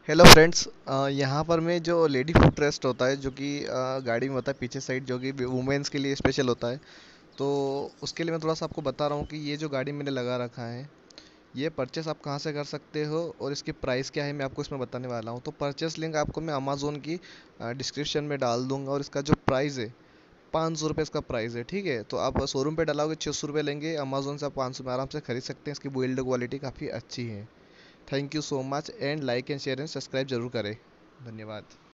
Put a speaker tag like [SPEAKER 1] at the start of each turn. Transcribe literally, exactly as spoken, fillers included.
[SPEAKER 1] Hello friends, यहाँ पर मैं जो लेडी फुट रेस्ट होता है जो कि अ, गाड़ी में होता है पीछे साइड, जो कि वुमेन्स के लिए स्पेशल होता है। तो उसके लिए मैं थोड़ा सा आपको बता रहा हूँ कि ये जो गाड़ी मैंने लगा रखा है, ये परचेस आप कहाँ से कर सकते हो और इसकी प्राइस क्या है, मैं आपको इसमें बताने वाला हूँ। तो परचेस लिंक आपको मैं अमेज़ोन की डिस्क्रिप्शन में डाल दूंगा, और इसका जो प्राइस है, पाँच सौ रुपये इसका प्राइस है। ठीक है, तो आप शोरूम पे डालोगे छः सौ रुपये लेंगे, अमेज़ोन से आप पाँच सौ में आराम से खरीद सकते हैं। इसकी बिल्ड क्वालिटी काफ़ी अच्छी है। Thank you so much, and like and share and subscribe जरूर करें। धन्यवाद।